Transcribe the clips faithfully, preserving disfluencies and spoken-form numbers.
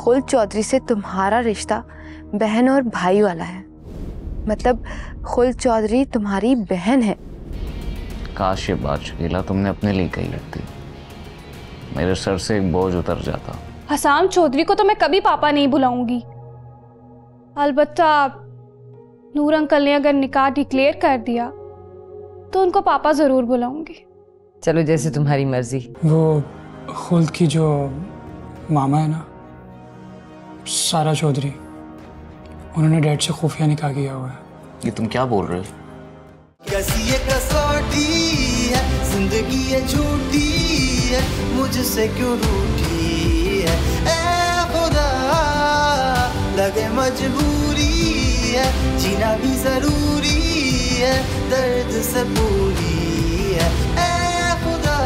खुल्द चौधरी से तुम्हारा रिश्ता बहन और भाई वाला है, मतलब खुल्द चौधरी तुम्हारी बहन है। काश ये बात शकीला तुमने अपने लिए कही होती, मेरे सर से एक बोझ उतर जाता। हसाम चौधरी को तो मैं कभी पापा नहीं बुलाऊंगी। अलबत्ता नूर अंकल ने अगर निकाह डिक्लेयर कर दिया तो उनको पापा जरूर बुलाऊंगी। चलो जैसे तुम्हारी मर्जी। वो खुल्द की जो मामा है ना, सारा चौधरी, उन्होंने डैड से खुफिया निकाह किया हुआ है। ये तुम क्या बोल रहे हो? कैसी ये कसौटी है, जिंदगी ये झूठी है, मुझसे क्यों रूठी है, ऐ खुदा लगे मजबूरी है, जीना भी जरूरी है, दर्द से पूरी है, ऐ खुदा।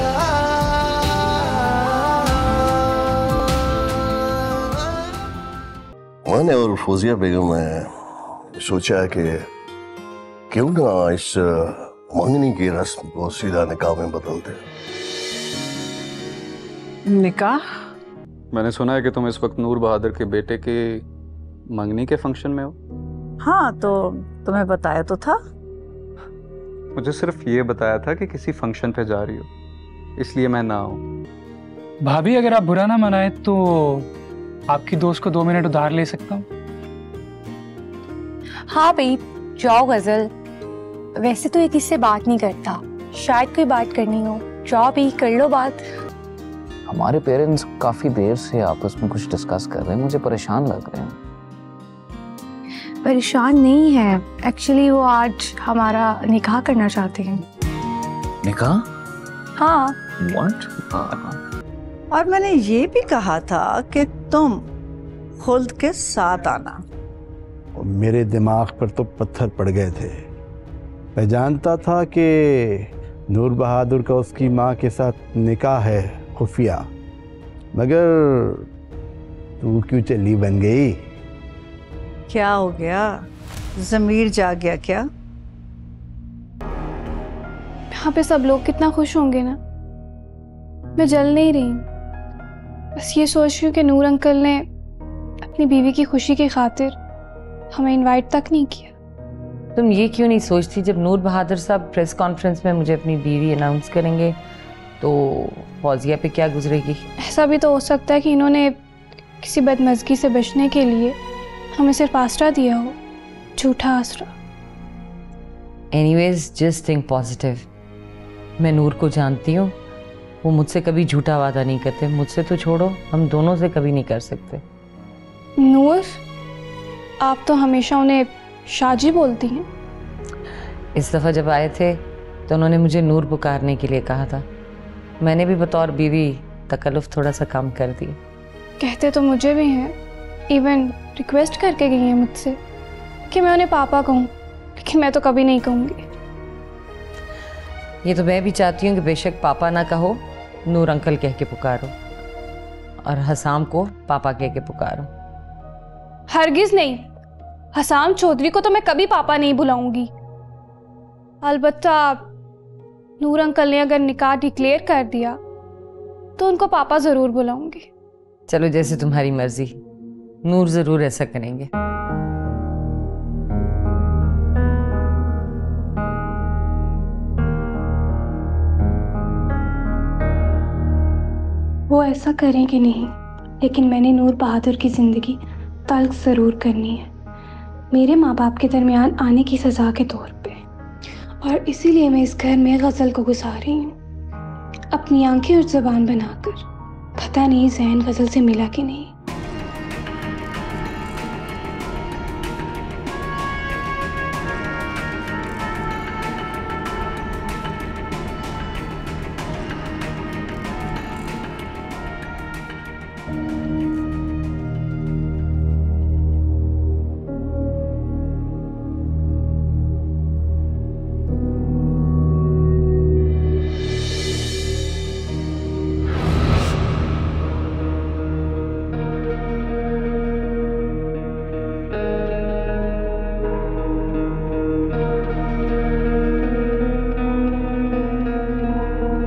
मैंने और फौजिया बेगम ने सोचा कि क्यों ना इस मंगनी की रस्म को सीधा निकाह में बदल दे। निकाह? मैंने सुना है कि तुम इस वक्त नूर बहादुर के बेटे के मंगनी के फंक्शन में हो। हाँ, तो तुम्हें बताया तो था। मुझे सिर्फ ये बताया था कि किसी फंक्शन पे जा रही हो, इसलिए मैं ना आऊं। भाभी अगर आप बुरा ना मनाए तो आपकी दोस्त को दो मिनट उधार ले सकता हूँ। हाँ भाई जाओ गजल, वैसे तो ये किससे बात नहीं करता, शायद कोई बात करनी हो। जाओ भाई कर लो बात। हमारे पेरेंट्स काफी देर से आपस में कुछ डिस्कस कर रहे हैं, मुझे परेशान लग रहे हैं। परेशान नहीं है, एक्चुअली वो आज हमारा निकाह करना चाहते हैं। निकाह? हाँ। What? और मैंने ये भी कहा था कि तुम खुल्द के साथ आना। मेरे दिमाग पर तो पत्थर पड़ गए थे। मैं जानता था कि नूर बहादुर का उसकी माँ के साथ निकाह है खुफिया, मगर तू क्यों चली बन गई? क्या हो गया, ज़मीर जाग गया क्या? यहाँ पे सब लोग कितना खुश होंगे ना, मैं जल नहीं रही हूँ। बस ये सोच रही हूँ कि नूर अंकल ने अपनी बीवी की खुशी की खातिर हमें इनवाइट तक नहीं किया। तुम ये क्यों नहीं सोचती, जब नूर बहादुर साहब प्रेस कॉन्फ्रेंस में मुझे अपनी बीवी अनाउंस करेंगे तो फौजिया पे क्या गुजरेगी? ऐसा भी तो हो सकता है कि इन्होंने किसी बदमज़गी से बचने के लिए हमें सिर्फ आसरा दिया हो, झूठा आसरा। Anyways just think positive. मैं नूर को जानती हूँ, वो मुझसे कभी झूठा वादा नहीं करते। मुझसे तो छोड़ो, हम दोनों से कभी नहीं कर सकते। नूर, आप तो हमेशा उन्हें शाजी बोलती हैं। इस दफ़ा जब आए थे तो उन्होंने मुझे नूर पुकारने के लिए कहा था। मैंने भी बतौर बीवी तकल्लुफ़ थोड़ा सा कम कर दिया। कहते तो मुझे भी हैं, इवन रिक्वेस्ट करके गई हैं मुझसे कि मैं उन्हें पापा कहूँ, लेकिन मैं तो कभी नहीं कहूँगी। ये तो मैं भी चाहती हूँ कि बेशक पापा ना कहो, नूर अंकल कह के पुकारो, और हसाम को पापा कह के पुकारो। हरगिज नहीं, हसाम चौधरी को तो मैं कभी पापा नहीं बुलाऊंगी। अलबत्ता नूर अंकल ने अगर निकाह डिक्लेयर कर दिया तो उनको पापा जरूर बुलाऊंगी। चलो जैसे तुम्हारी मर्जी, नूर जरूर ऐसा करेंगे। वो ऐसा करें कि नहीं, लेकिन मैंने नूर बहादुर की जिंदगी तल्ख जरूर करनी है, मेरे माँ बाप के दरमियान आने की सजा के तौर पे। और इसीलिए मैं इस घर में गजल को घुसा रही हूँ, अपनी आंखें और जुबान बनाकर। पता नहीं जहन गजल से मिला कि नहीं।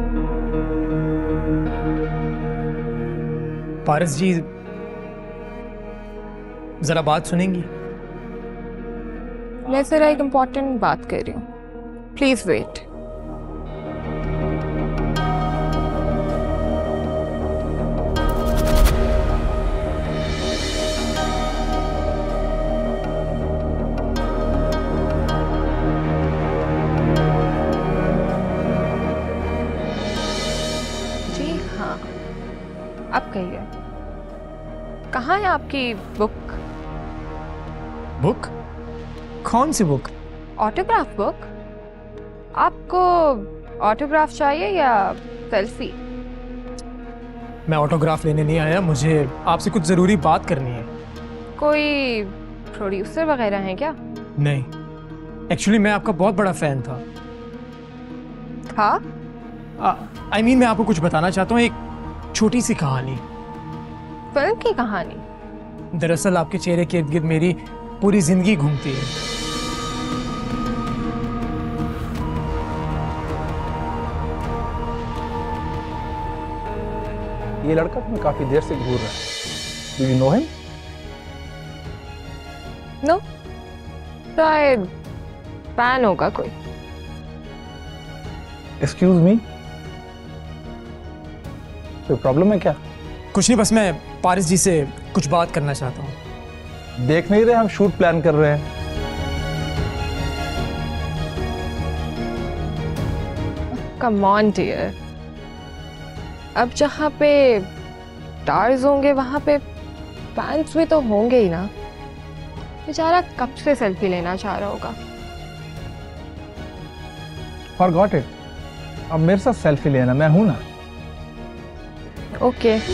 पारस जी, ज़रा बात सुनेंगी? मैं ज़रा एक इम्पॉर्टेंट बात कर रही हूँ, प्लीज़ वेट। जी हाँ, अब कहिए, कहाँ है आपकी बुक? बुक? कौन सी बुक? Autograph book. आपको ऑटोग्राफ चाहिए या सेल्फी? मैं ऑटोग्राफ लेने नहीं आया, मुझे आपसे कुछ ज़रूरी बात करनी है। कोई प्रोड्यूसर वगैरह हैं क्या? नहीं, एक्चुअली मैं आपका बहुत बड़ा फ़ैन था। हाँ? आई मीन मैं आपको कुछ बताना चाहता हूँ, एक छोटी सी कहानी। फिल्म की कहानी? दरअसल आपके चेहरे के इर्द गिर्द मेरी पूरी जिंदगी घूमती है। ये लड़का तुम्हें काफी देर से घूर रहा है। Do you know him? No, शायद फैन होगा कोई। एक्सक्यूज मी, कोई प्रॉब्लम है क्या? कुछ नहीं, बस मैं पारिस जी से कुछ बात करना चाहता हूँ। देख नहीं रहे हम शूट प्लान कर रहे हैं। कम ऑन डियर, अब जहाँ पे स्टार्स होंगे वहाँ पे फैंस भी तो होंगे ही ना। बेचारा कब से सेल्फी लेना चाह रहा होगा। फॉरगॉट इट, अब मेरे साथ सेल्फी लेना, मैं हूं ना। Okay okay.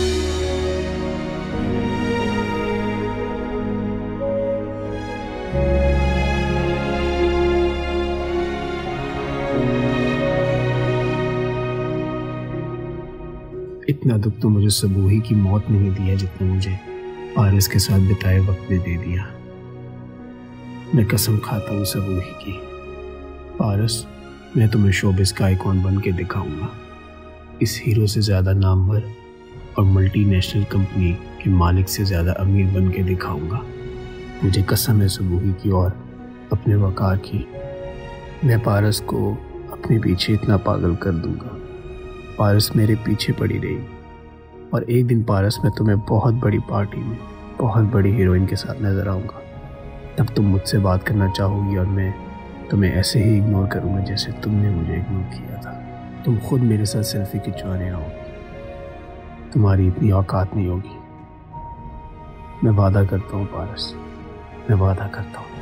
इतना दुख तो मुझे सबूही की मौत ने नहीं दिया जितना मुझे पारिस के साथ बिताए वक्त ने दे दिया। मैं कसम खाता हूँ सबूही की, पारिस, मैं तुम्हें शोबिस का आइकॉन बन के दिखाऊंगा। इस हीरो से ज़्यादा नामवर और मल्टीनेशनल कंपनी के मालिक से ज़्यादा अमीर बन के दिखाऊंगा। मुझे कसम है सबूही की और अपने वकार की, मैं पारस को अपने पीछे इतना पागल कर दूंगा। पारस मेरे पीछे पड़ी रही और एक दिन पारस में तुम्हें बहुत बड़ी पार्टी में बहुत बड़ी हीरोइन के साथ नजर आऊँगा। तब तुम मुझसे बात करना चाहोगी और मैं तुम्हें ऐसे ही इग्नोर करूँगा जैसे तुमने मुझे इग्नोर किया था। तुम खुद मेरे साथ सेल्फी खिंचवाने आओगी, तुम्हारी इतनी औकात नहीं होगी। मैं वादा करता हूँ पारस, मैं वादा करता हूँ।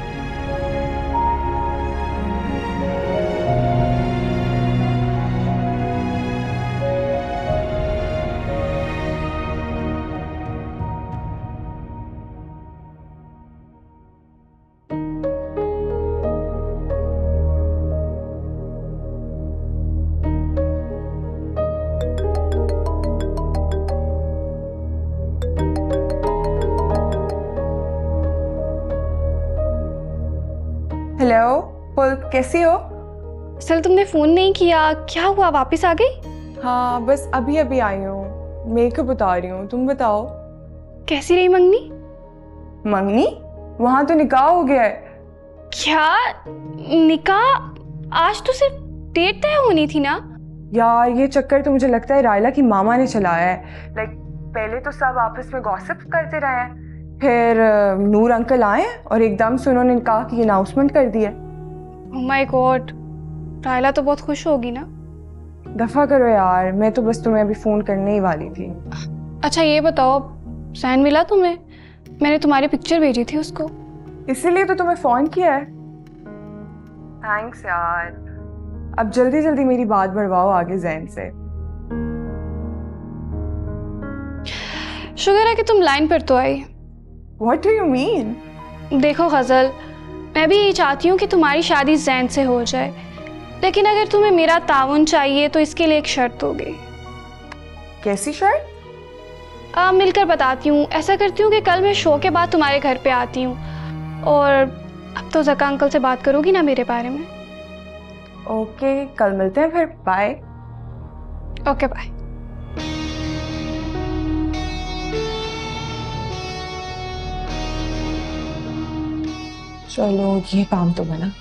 हेलो पुल्प, कैसी हो? सर तुमने फ़ोन नहीं किया, क्या हुआ, वापस आ गई? हाँ, बस अभी अभी आई हूँ, मेकअप बता रही हूँ। तुम बताओ कैसी रही मंगनी? मंगनी? वहाँ तो निकाह हो गया है। क्या निकाह? आज तो सिर्फ डेट तय होनी थी ना। यार ये चक्कर तो मुझे लगता है रायला की मामा ने चलाया है। लाइक पहले तो सब आपस में गॉसिप करते रहे हैं, फिर नूर अंकल आए और एकदम से उन्होंने निकाह की अनाउंसमेंट कर दिया। ओह माय गॉड, रायला तो बहुत खुश होगी ना। दफा करो यार, मैं तो बस तुम्हें अभी फोन करने ही वाली थी। अच्छा ये बताओ, सैन मिला तुम्हें? मैंने तुम्हारी पिक्चर भेजी थी उसको, इसीलिए तो तुम्हें फोन किया है। थैंक्स यार, अब जल्दी जल्दी मेरी बात बढ़वाओ आगे जैन से। शुक्र है कि तुम लाइन पर तो आई। What do you mean? देखो गजल, मैं भी यही चाहती हूँ कि तुम्हारी शादी जैन से हो जाए, लेकिन अगर तुम्हें मेरा ताउन चाहिए तो इसके लिए एक शर्त होगी। कैसी शर्त? आ, मिलकर बताती हूँ। ऐसा करती हूँ कि कल मैं शो के बाद तुम्हारे घर पे आती हूँ, और अब तो जका अंकल से बात करोगी ना मेरे बारे में? ओके, कल मिलते हैं फिर। बाय। Okay bye. चलो ये काम तो बना।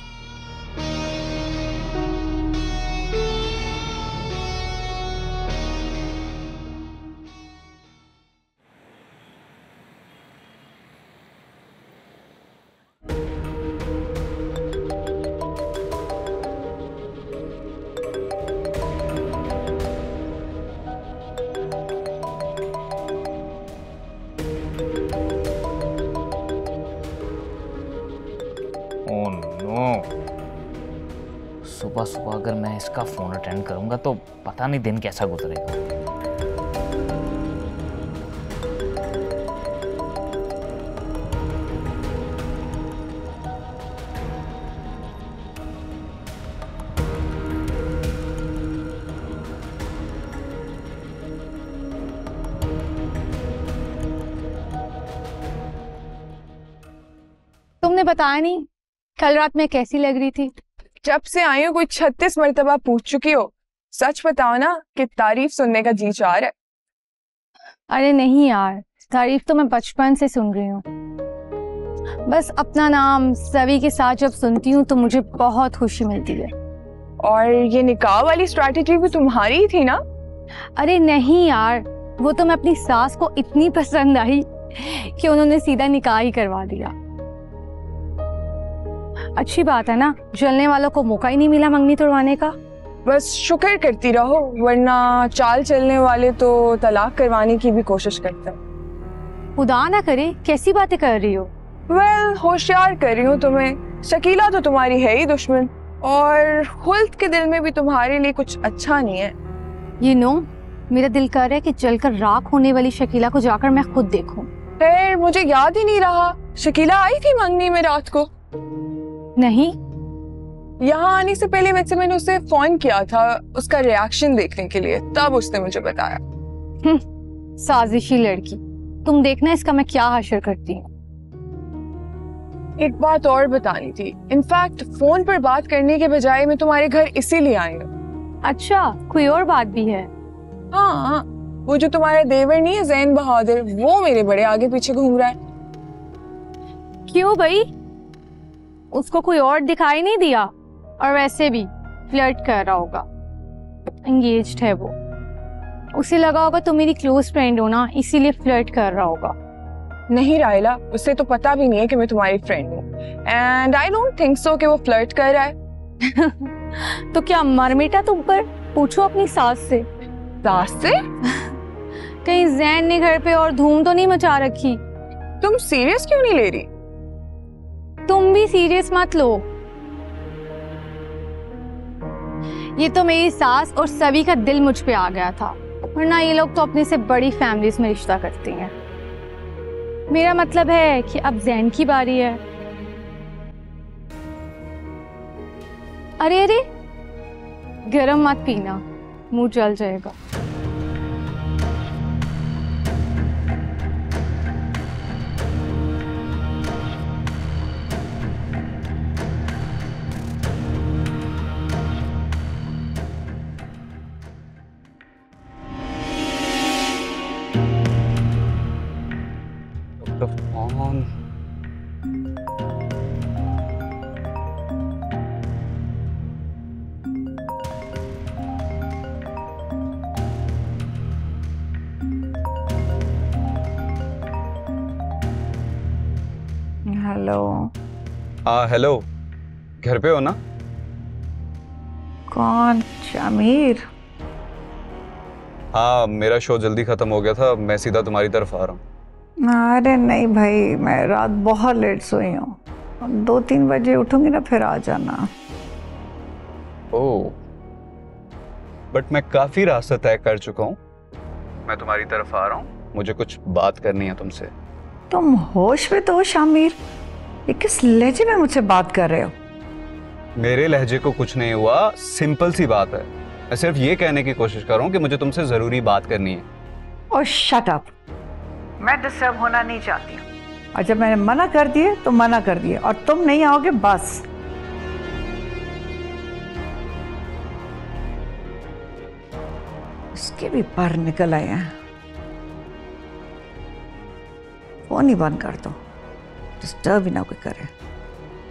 सुबह सुबह अगर मैं इसका फोन अटेंड करूंगा तो पता नहीं दिन कैसा गुजरेगा। तुमने बताया नहीं कल रात मैं कैसी लग रही थी? जब से आई हूँ कोई छत्तीस मर्तबा पूछ चुकी हो। सच बताओ ना कि तारीफ सुनने का जी चाह रहा है। अरे नहीं यार, तारीफ तो मैं बचपन से सुन रही हूँ। बस अपना नाम सभी के साथ जब सुनती हूँ तो मुझे बहुत खुशी मिलती है। और ये निकाह वाली स्ट्रैटेजी भी तुम्हारी ही थी ना? अरे नहीं यार, वो तो मैं अपनी सास को इतनी पसंद आई कि उन्होंने सीधा निकाह ही करवा दिया। अच्छी बात है ना, जलने वालों को मौका ही नहीं मिला मंगनी तोड़वाने का। बस शुक्र करती रहो, वरना चाल चलने वाले तो तलाक करवाने की भी कोशिश करते हैं। खुदा ना करे, कैसी बातें कर रही हो? वेल, होशियार कर रही हूँ तुम्हें। शकीला तो तुम्हारी है ही दुश्मन, और खुल्द के दिल में भी तुम्हारे लिए कुछ अच्छा नहीं है। You know, मेरा दिल कर रहा है कि जलकर राख होने वाली शकीला को जाकर मैं खुद देखूं। फिर मुझे याद ही नहीं रहा, शकीला आई थी मंगनी में रात को? नहीं। यहाँ आने से पहले वैसे मैंने उसे फोन किया था उसका रिएक्शन देखने के लिए, तब उसने मुझे बताया। साजिशी लड़की, तुम देखना इसका मैं क्या हशर करती हूँ। एक बात और बतानी थी। इनफैक्ट फोन पर बात करने के बजाय मैं तुम्हारे घर इसीलिए आई हूँ। अच्छा, कोई और बात भी है? हाँ, वो जो तुम्हारा देवर नहीं है जैन बहादुर, वो मेरे बड़े आगे पीछे घूम रहा है। क्यों भाई? उसको कोई और दिखाई नहीं दिया? और वैसे भी फ्लर्ट कर रहा होगा, एंगेज्ड है वो। उसे लगा होगा तुम मेरी क्लोज फ्रेंड हो ना, इसीलिए फ्लर्ट कर रहा होगा। नहीं रायला, उसे तो पता भी नहीं है कि मैं तुम्हारी फ्रेंड हूँ, and I don't think so कि वो फ्लर्ट कर रहा है। तो क्या मर मिटा तुम पर? पूछो अपनी सास से। सास से? कहीं जैन ने घर पे और धूम तो नहीं मचा रखी? तुम सीरियस क्यों नहीं ले रही? तुम भी सीरियस मत लो। ये तो मेरी सास और सभी का दिल मुझ पे आ गया था, वरना ये लोग तो अपने से बड़ी फैमिलीज में रिश्ता करती हैं। मेरा मतलब है कि अब जैन की बारी है। अरे अरे, गरम मत पीना, मुंह जल जाएगा। हेलो। हाँ हेलो, घर पे हो ना? कौन? शामिर? हाँ, मेरा शो जल्दी खत्म हो गया था, मैं सीधा तुम्हारी तरफ आ रहा हूँ। अरे नहीं भाई, मैं रात बहुत लेट सोई हूँ। दो तीन बजे उठूंगी ना, फिर आ जाना। ओह, बट मैं काफी रास्ता तय कर चुका हूँ, मैं तुम्हारी तरफ आ रहा हूँ, मुझे कुछ बात करनी है तुमसे। तुम होश में तो हो शामिर? ये किस लहजे में मुझसे बात कर रहे हो? मेरे लहजे को कुछ नहीं हुआ, सिंपल सी बात है। मैं सिर्फ ये कहने की कोशिश कर रहा हूँ कि मुझे तुमसे जरूरी बात करनी है। और शट अप, मैं डिस्टर्ब होना नहीं चाहती हूँ, और जब मैंने मना कर दिए तो मना कर दिए, और तुम नहीं आओगे बस। उसके भी पर निकल आए हैं। फोन ही बंद कर दो, डिस्टर्ब ही ना कोई करे।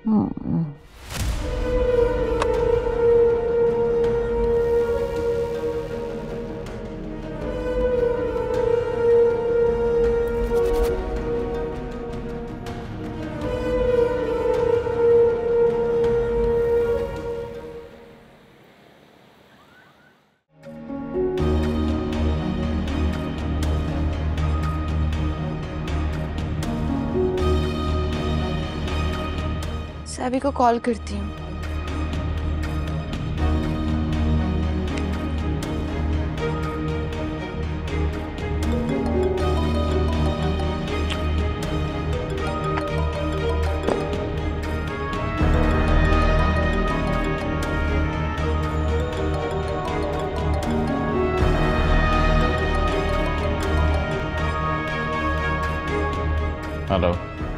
सैवी को कॉल करती हूँ। हेलो।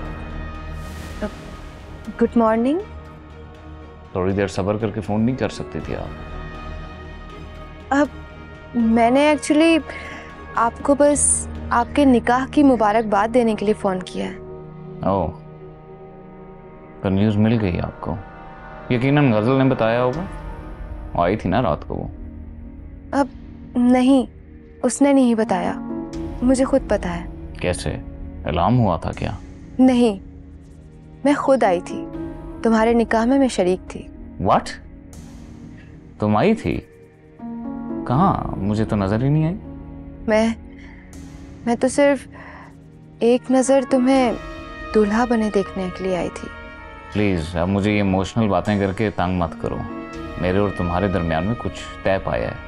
Good morning. थोड़ी देर सब्र करके फोन नहीं कर सकती थी आप? अब मैंने एक्चुअली आपको बस आपके निकाह की मुबारकबाद देने के लिए फोन किया है। ओह, तो न्यूज़ मिल गई आपको? यकीनन गजल ने बताया होगा, वो आई थी ना रात को वो। अब नहीं, उसने नहीं बताया, मुझे खुद पता है। कैसे? ऐलान हुआ था क्या? नहीं, मैं खुद आई थी, तुम्हारे निकाह में मैं शरीक थी। व्हाट? तुम आई थी? कहाँ? मुझे तो नजर ही नहीं आई। मैं मैं तो सिर्फ एक नजर तुम्हें दूल्हा बने देखने के लिए आई थी। प्लीज अब मुझे ये इमोशनल बातें करके तंग मत करो। मेरे और तुम्हारे दरमियान में कुछ तय पाया है।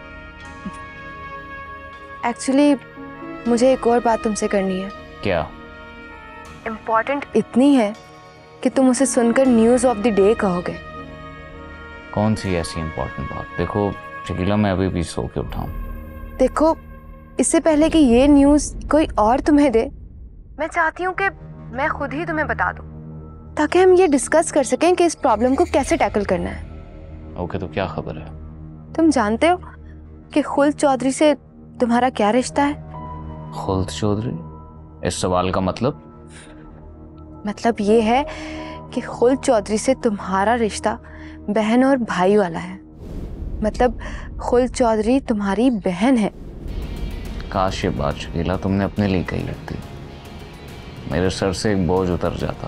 एक्चुअली मुझे एक और बात तुमसे करनी है। क्या? इम्पोर्टेंट इतनी है कि तुम उसे सुनकर न्यूज़ ऑफ द डे कहोगे। कौन सी ऐसी इम्पोर्टेंट बात? देखो शकीला, मैं अभी भी सो के उठा हूँ। देखो, इससे पहले कि ये न्यूज़ कोई और तुम्हें दे, मैं चाहती हूँ कि मैं खुद ही तुम्हें बता दूँ, ताकि हम ये डिस्कस कर सकें कि इस प्रॉब्लम को कैसे टैकल करना है। ओके, तो क्या खबर है? तुम जानते हो कि खुल्द चौधरी से तुम्हारा क्या रिश्ता है? खुल्द चौधरी? इस सवाल का मतलब? मतलब ये है कि खुल्द चौधरी से तुम्हारा रिश्ता बहन और भाई वाला है। मतलब खुल्द चौधरी तुम्हारी बहन है। काश ये बात शकीला तुमने अपने लिए कही होती, मेरे सर से एक बोझ उतर जाता।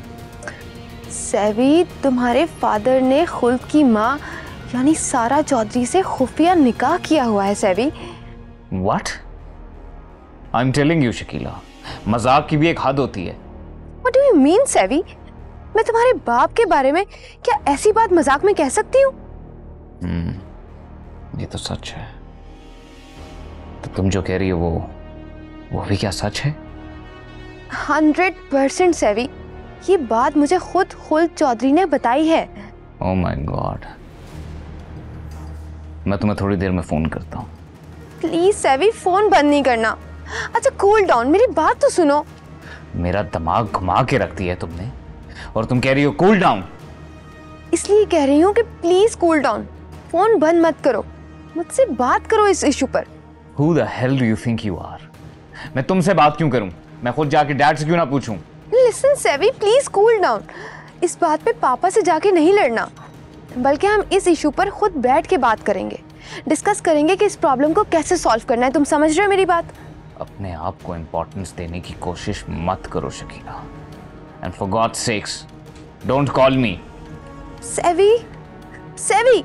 सैवी, तुम्हारे फादर ने खुल्द की माँ यानी सारा चौधरी से खुफिया निकाह किया हुआ है। Savi, what? I am telling you Shakeela, मजाक की भी एक हद होती है। What do you mean, Savi? मैं तुम्हारे बाप के बारे में क्या ऐसी बात मजाक में कह सकती हूँ? हम्म, ये तो सच है। तो तुम जो कह रही हो वो वो भी क्या सच है? हंड्रेड परसेंट सैवी, ये बात मुझे खुद खुल्द चौधरी ने बताई है। ओह माय गॉड, मैं तुम्हें थोड़ी देर में फोन करता हूँ। प्लीज सैवी, फोन बंद नहीं करना। अच्छा कूल डाउन, मेरी बात तो सुनो। मेरा दिमाग घुमा के रख दिया है तुमने, और तुम कह रही हो कूल डाउन। इसलिए कह रही हूँ कि प्लीज कूल डाउन, फोन बंद मत करो, मुझसे बात करो इस इशू पर। Who the hell do you think you are? मैं तुमसे बात क्यों करूं? मैं खुद जाके डैड से क्यों ना पूछूं? Listen Savi, please cool down. इस बात पे पापा से जाके नहीं लड़ना, बल्कि हम इस इशू पर खुद बैठ के बात करेंगे, डिस्कस करेंगे कि इस प्रॉब्लम को कैसे सॉल्व करना है। तुम समझ रहे हो मेरी बात? अपने आप को इम्पोर्टेंस देने की कोशिश मत करो Shakeela, and for God's sake don't call me. Savi, Savi,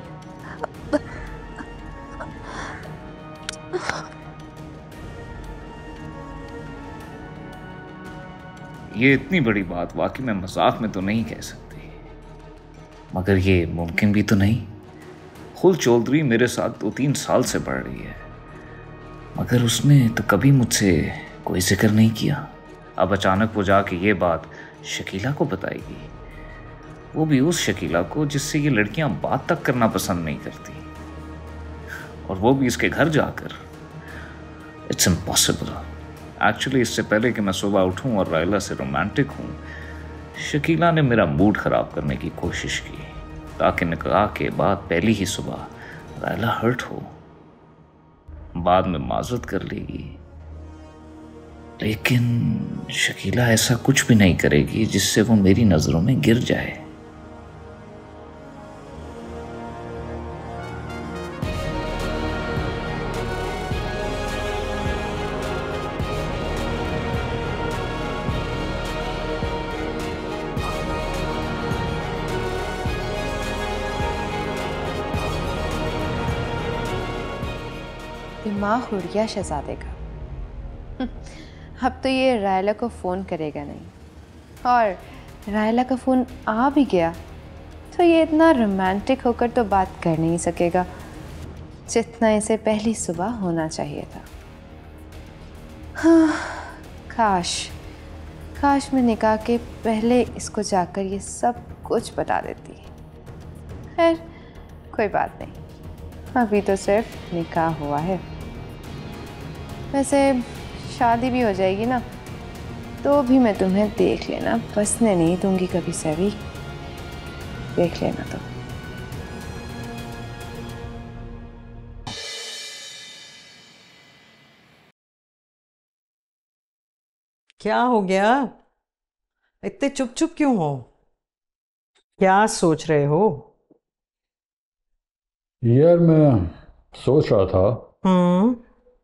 ये इतनी बड़ी बात वाकई में मजाक में तो नहीं कह सकती, मगर ये मुमकिन भी तो नहीं। खुल्द चौधरी मेरे साथ दो तीन साल से पढ़ रही है, मगर उसने तो कभी मुझसे कोई जिक्र नहीं किया। अब अचानक वो जाके ये बात शकीला को बताएगी, वो भी उस शकीला को जिससे ये लड़कियां बात तक करना पसंद नहीं करती, और वो भी इसके घर जाकर। It's impossible. एक्चुअली इससे पहले कि मैं सुबह उठूं और रायला से रोमांटिक हूं, शकीला ने मेरा मूड ख़राब करने की कोशिश की, ताकि निकाह के बाद पहली ही सुबह रायला हर्ट हो। बाद में माजरत कर लेगी, लेकिन शकीला ऐसा कुछ भी नहीं करेगी जिससे वो मेरी नज़रों में गिर जाए। माँ हुरिया शहजादे का। अब तो ये रायला को फ़ोन करेगा नहीं, और रायला का फ़ोन आ भी गया तो ये इतना रोमांटिक होकर तो बात कर नहीं सकेगा जितना इसे पहली सुबह होना चाहिए था। हाँ, काश काश मैं निकाह के पहले इसको जाकर ये सब कुछ बता देती। खैर कोई बात नहीं, अभी तो सिर्फ निकाह हुआ है। वैसे शादी भी हो जाएगी ना, तो भी मैं तुम्हें देख लेना बसने नहीं दूंगी कभी सभी, देख लेना। तो क्या हो गया? इतने चुप चुप क्यों हो? क्या सोच रहे हो? यार मैं सोच रहा था हम्म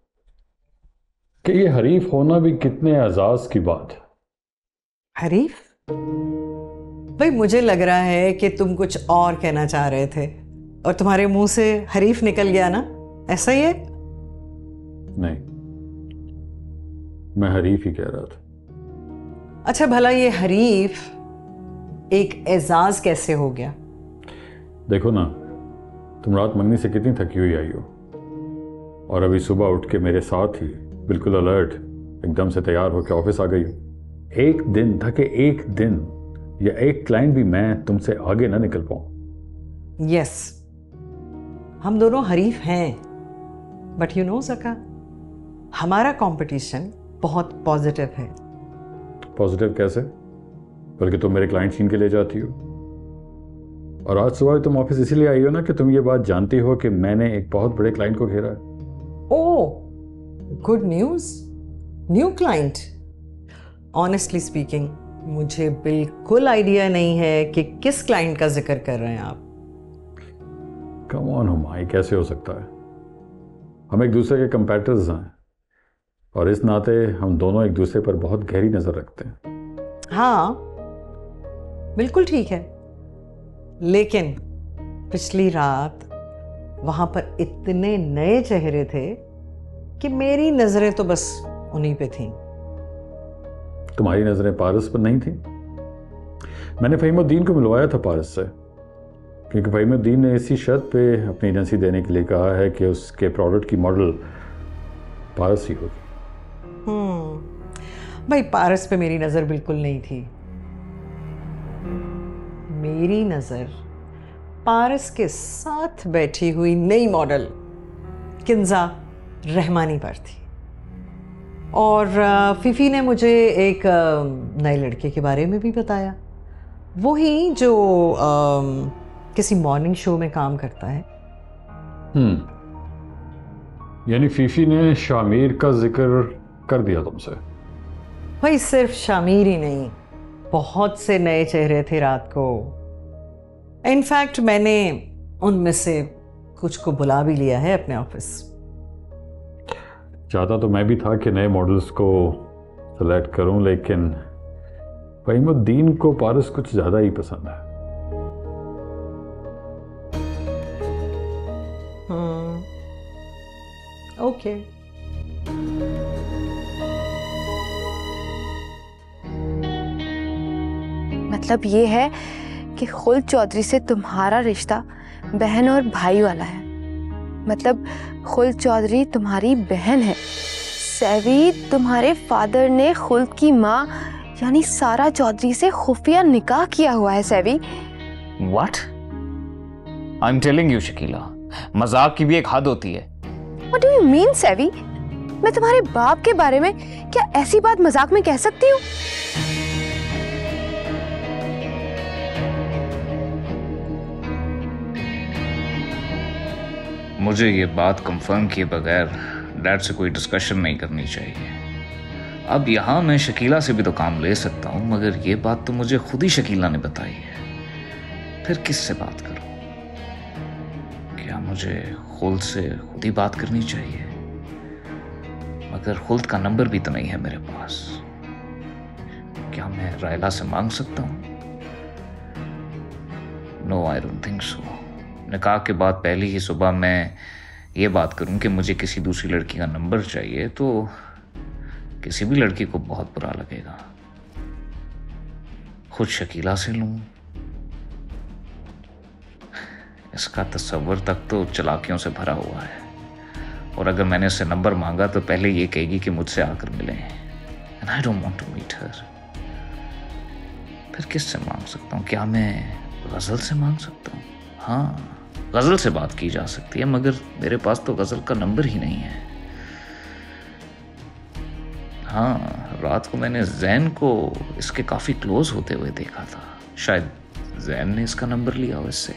कि ये हरीफ होना भी कितने एजाज की बात है। हरीफ? भाई मुझे लग रहा है कि तुम कुछ और कहना चाह रहे थे और तुम्हारे मुंह से हरीफ निकल गया ना, ऐसा ही है? नहीं, मैं हरीफ ही कह रहा था। अच्छा भला ये हरीफ एक एजाज कैसे हो गया? देखो ना, तुम रात मंगनी से कितनी थकी हुई आई हो, और अभी सुबह उठ के मेरे साथ ही बिल्कुल अलर्ट एकदम से तैयार होकर ऑफिस आ गई हो। एक दिन था कि एक दिन या एक क्लाइंट भी मैं तुमसे आगे ना निकल पाऊं। यस, हम दोनों हरीफ हैं, बट यू नो ज़का, हमारा कंपटीशन बहुत पॉजिटिव है। पॉजिटिव कैसे? बल्कि तुम मेरे क्लाइंट छीन के ले जाती हो, और आज सुबह तुम ऑफिस इसीलिए आई हो ना कि तुम ये बात जानती हो कि मैंने एक बहुत बड़े क्लाइंट को घेरा है। Oh, good news, new client. Honestly speaking, मुझे बिल्कुल आइडिया नहीं है कि किस क्लाइंट का जिक्र कर रहे हैं आप। कम ऑन हुमाई, कैसे हो सकता है? हम एक दूसरे के कंपेटिटर्स हैं, और इस नाते हम दोनों एक दूसरे पर बहुत गहरी नजर रखते हैं। हाँ बिल्कुल ठीक है, लेकिन पिछली रात वहां पर इतने नए चेहरे थे कि मेरी नजरें तो बस उन्हीं पे थीं। तुम्हारी नजरें पारस पर नहीं थी? मैंने फहीमुद्दीन को मिलवाया था पारस से, क्योंकि फहीमुद्दीन ने इसी शर्त पे अपनी एजेंसी देने के लिए कहा है कि उसके प्रोडक्ट की मॉडल पारस ही होगी। हम्म भाई, पारस पे मेरी नजर बिल्कुल नहीं थी। मेरी नजर पारस के साथ बैठी हुई नई मॉडल किंजा रहमानी पर थी, और फीफी ने मुझे एक नए लड़के के बारे में भी बताया, वही जो आ, किसी मॉर्निंग शो में काम करता है। हम्म यानी फीफी ने शामिर का जिक्र कर दिया तुमसे? भाई सिर्फ शामिर ही नहीं, बहुत से नए चेहरे थे रात को। इनफैक्ट मैंने उनमें से कुछ को बुला भी लिया है अपने ऑफिस। चाहता तो मैं भी था कि नए मॉडल्स को सेलेक्ट करूं, लेकिन फहीमुद्दीन को पारस कुछ ज़्यादा ही पसंद है। Hmm okay. मतलब ये है कि खुल्द चौधरी से तुम्हारा रिश्ता बहन और भाई वाला है। मतलब खुल्द चौधरी तुम्हारी बहन है। सैवी, तुम्हारे फादर ने खुल्द की माँ यानी सारा चौधरी से खुफिया निकाह किया हुआ है। Savi, what? I am telling you Shakeela, मजाक की भी एक हद होती है। What do you mean Savi? मैं तुम्हारे बाप के बारे में क्या ऐसी बात मजाक में कह सकती हूँ? मुझे ये बात कंफर्म किए बगैर डैड से कोई डिस्कशन नहीं करनी चाहिए। अब यहाँ मैं शकीला से भी तो काम ले सकता हूँ, मगर ये बात तो मुझे खुद ही शकीला ने बताई है। फिर किससे बात करूँ? क्या मुझे खुल्द से खुद ही बात करनी चाहिए? मगर खुल्द का नंबर भी तो नहीं है मेरे पास। क्या मैं रायला से मांग सकता हूँ? No, I don't think so. निकाह के बाद पहली ही सुबह मैं ये बात करूं कि मुझे किसी दूसरी लड़की का नंबर चाहिए तो किसी भी लड़की को बहुत बुरा लगेगा। खुद शकीला से लूं, इसका तस्वर तक तो चालाकियों से भरा हुआ है। और अगर मैंने उससे नंबर मांगा तो पहले ये कहेगी कि मुझसे आकर मिले, and I don't want to meet her. फिर किससे मांग सकता हूँ? क्या मैं गजल से मांग सकता हूँ? हाँ, गजल से बात की जा सकती है, मगर मेरे पास तो गजल का नंबर ही नहीं है। हाँ, रात को मैंने जैन को इसके काफी क्लोज होते हुए देखा था। शायद जैन ने इसका नंबर लिया हो इससे।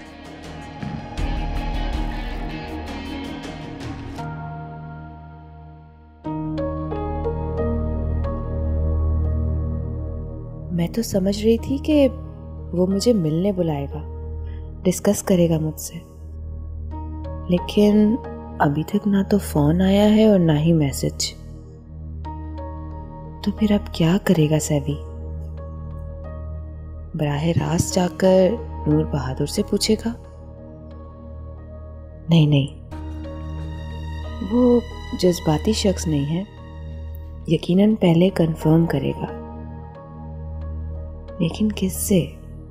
मैं तो समझ रही थी कि वो मुझे मिलने बुलाएगा, डिस्कस करेगा मुझसे, लेकिन अभी तक ना तो फोन आया है और ना ही मैसेज। तो फिर अब क्या करेगा सैवी? बराह रास्त जाकर नूर बहादुर से पूछेगा? नहीं नहीं, वो जज्बाती शख्स नहीं है, यकीनन पहले कंफर्म करेगा, लेकिन किससे?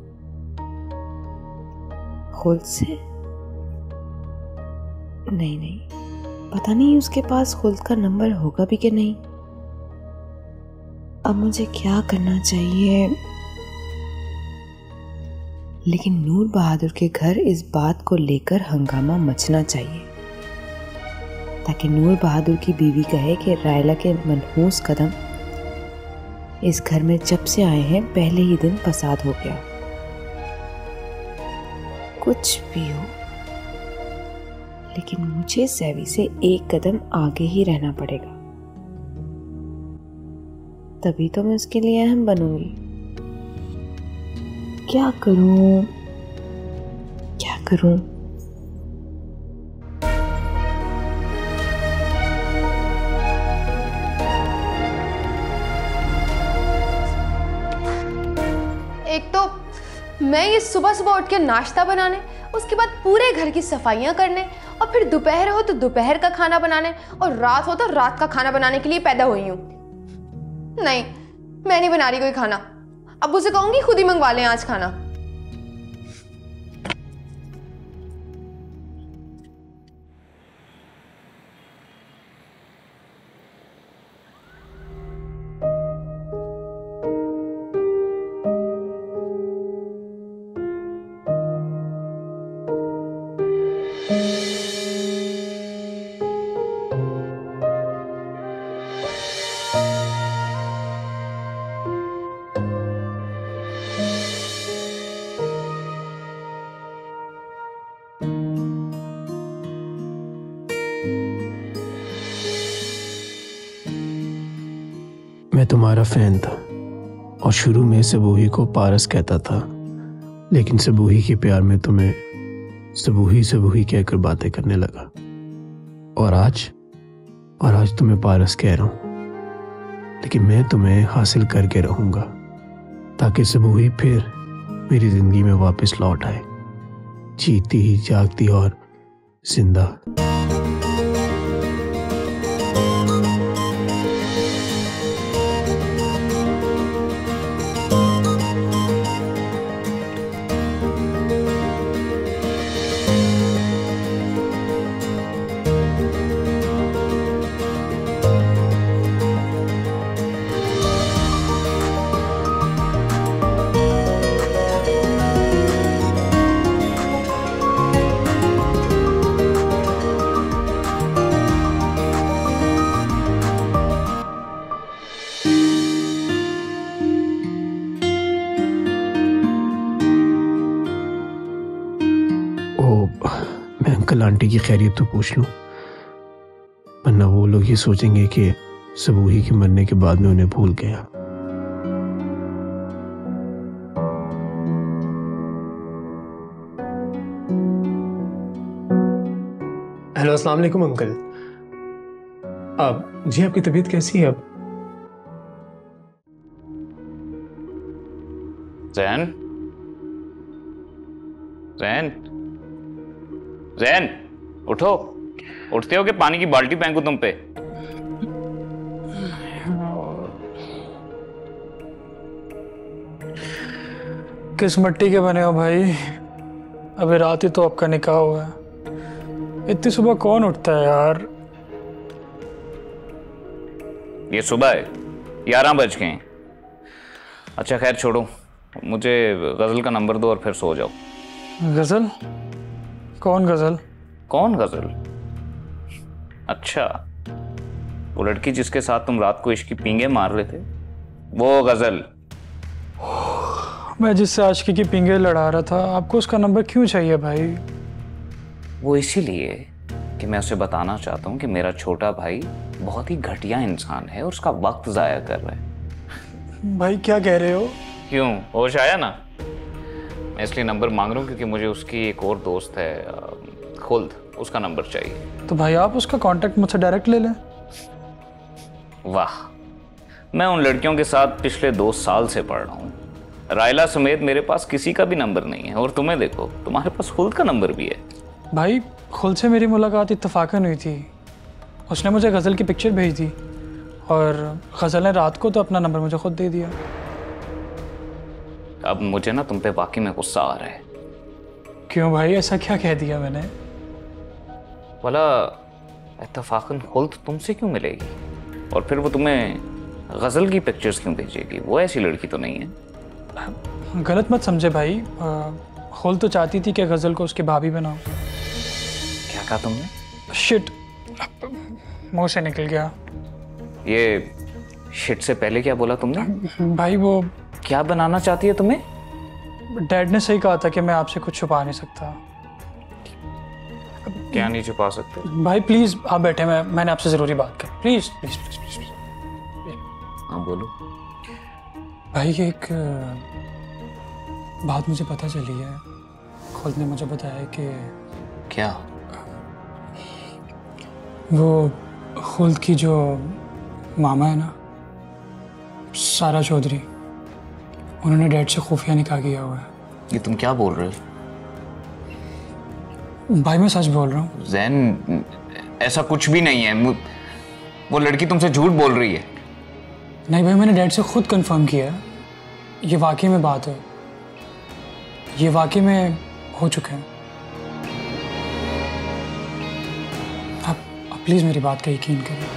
खुद से? नहीं नहीं, पता नहीं उसके पास खुद का नंबर होगा भी कि नहीं। अब मुझे क्या करना चाहिए? लेकिन नूर बहादुर के घर इस बात को लेकर हंगामा मचना चाहिए, ताकि नूर बहादुर की बीवी कहे कि रायला के मनहूस कदम इस घर में जब से आए हैं पहले ही दिन फसाद हो गया। कुछ भी हो, लेकिन मुझे सैवी से एक कदम आगे ही रहना पड़ेगा, तभी तो मैं उसके लिए अहम बनूंगी। क्या करूं क्या करूं? एक तो मैं ये सुबह सुबह उठ के नाश्ता बनाने, उसके बाद पूरे घर की सफाइयां करने, और फिर दोपहर हो तो दोपहर का खाना बनाने, और रात हो तो रात का खाना बनाने के लिए पैदा हुई हूं। नहीं, मैं नहीं बना रही कोई खाना। अब उसे कहूंगी खुद ही मंगवा लें आज खाना। मैं तुम्हारा फैन था और शुरू में सबूही को पारस कहता था, लेकिन सबूही के प्यार में तुम्हें सबूही सबूही कहकर बातें करने लगा, और आज और आज तुम्हें पारस कह रहा हूं। लेकिन मैं तुम्हें हासिल करके रहूंगा ताकि सबूही फिर मेरी जिंदगी में वापस लौट आए, जीती जागती और जिंदा। अंकल आंटी की खैरियत तो पूछ लूं, वरना वो लोग ये सोचेंगे कि सबूही के मरने के बाद में उन्हें भूल गया। हेलो, अस्सलाम वालेकुम अंकल। अब जी आपकी तबीयत कैसी है अब? जैन जैन जैन उठो। उठते हो कि पानी की बाल्टी फेंकूं तुम पे? किस मिट्टी के बने हो भाई? अभी रात ही तो आपका निकाह हुआ है। इतनी सुबह कौन उठता है यार? ये सुबह है, ग्यारह बज गए हैं। अच्छा खैर छोड़ो, मुझे गजल का नंबर दो और फिर सो जाओ। गजल? कौन गजल? कौन गजल? अच्छा, वो लड़की जिसके साथ तुम रात को इश्क की पींगे मार रहे थे, वो गजल। मैं जिससे आशिकी की पिंगे लड़ा रहा था, आपको उसका नंबर क्यों चाहिए भाई? वो इसीलिए कि मैं उसे बताना चाहता हूँ कि मेरा छोटा भाई बहुत ही घटिया इंसान है और उसका वक्त जाया कर रहा है। भाई क्या कह रहे हो? क्यों, होश आया ना? मैं इसलिए नंबर मांग रहा हूँ क्योंकि मुझे उसकी एक और दोस्त है खुल्द, उसका नंबर चाहिए। तो भाई आप उसका कांटेक्ट मुझसे डायरेक्ट ले लें। वाह, मैं उन लड़कियों के साथ पिछले दो साल से पढ़ रहा हूँ। रायला समेत मेरे पास किसी का भी नंबर नहीं है, और तुम्हें देखो, तुम्हारे पास खुल्द का नंबर भी है। भाई खुल्द से मेरी मुलाकात इत्तफाकन हुई थी। उसने मुझे गज़ल की पिक्चर भेज दी और गज़ल ने रात को तो अपना नंबर मुझे खुद दे दिया। अब मुझे ना तुम पे वाकई में गुस्सा आ रहा है। क्यों भाई, ऐसा क्या कह दिया मैंने? भला इत्तफाकन खुल्द तुमसे क्यों मिलेगी, और फिर वो तुम्हें गज़ल की पिक्चर्स क्यों भेजेगी? वो ऐसी लड़की तो नहीं है। गलत मत समझे भाई, खुल्द तो चाहती थी कि गज़ल को उसकी भाभी बनाओ। क्या कहा तुमने? शिट, मुंह से निकल गया। ये शिट से पहले क्या बोला तुमने? भाई वो क्या बनाना चाहती है तुम्हें? डैड ने सही कहा था कि मैं आपसे कुछ छुपा नहीं सकता। क्या नहीं छुपा सकते? भाई प्लीज आप बैठे, मैं मैंने आपसे जरूरी बात कर। Please please please please. हाँ बोलो। भाई एक बात मुझे पता चली है, खुद ने मुझे बताया कि क्या? वो खुल्द की जो मामा है ना, सारा चौधरी, उन्होंने डैड से खुफिया निकाह किया हुआ है। ये तुम क्या बोल रहे हो? भाई मैं सच बोल रहा हूँ। जैन, ऐसा कुछ भी नहीं है। वो लड़की तुमसे झूठ बोल रही है। नहीं भाई, मैंने डैड से खुद कंफर्म किया है, ये वाकई में बात है, ये वाकई में हो चुका है। आप, आप प्लीज मेरी बात का यकीन करें।